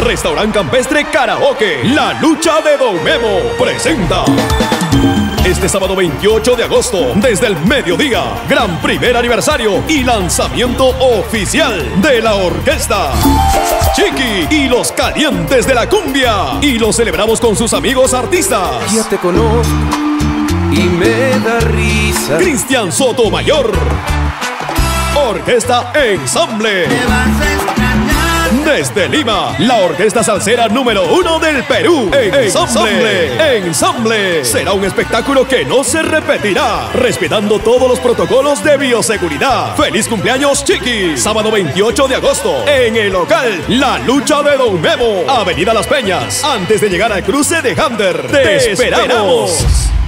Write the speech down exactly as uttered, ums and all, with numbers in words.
Restaurante Campestre Karaoke, La Lucha de Don Memo, presenta este sábado veintiocho de agosto, desde el mediodía, gran primer aniversario y lanzamiento oficial de la orquesta Chiqui y los Calientes de la Cumbia. Y lo celebramos con sus amigos artistas. Ya te conozco y me da risa. Cristian Sotomayor. Orquesta Ensamble. Desde Lima, la orquesta salsera número uno del Perú, Ensamble. Ensamble. Será un espectáculo que no se repetirá, respetando todos los protocolos de bioseguridad. ¡Feliz cumpleaños, Chiqui! Sábado veintiocho de agosto, en el local La Lucha de Don Memo, Avenida Las Peñas, antes de llegar al cruce de Hander. ¡Te esperamos!